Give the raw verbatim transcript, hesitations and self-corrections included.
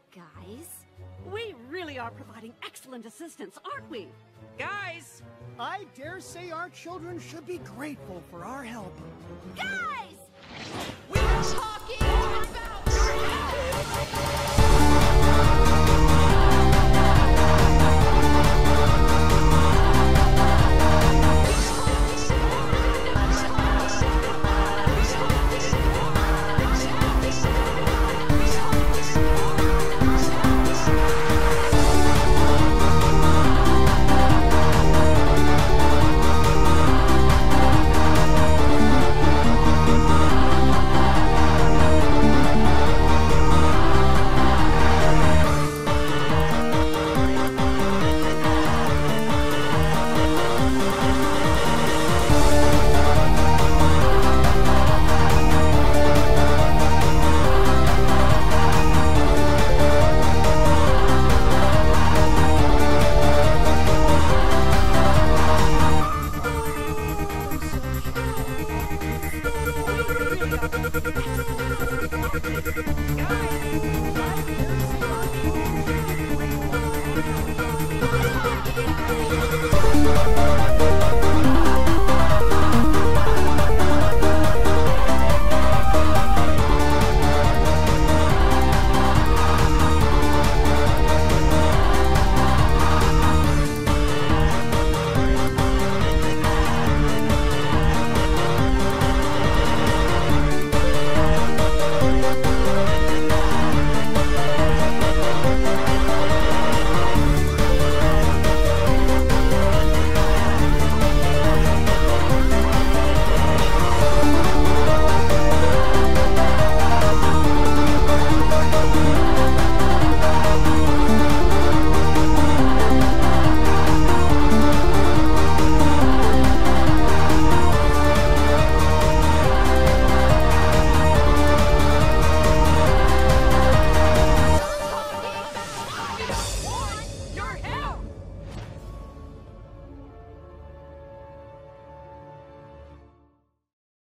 guys. We really are providing excellent assistance, aren't we? Guys! I dare say our children should be grateful for our help. Guys! We're talking about...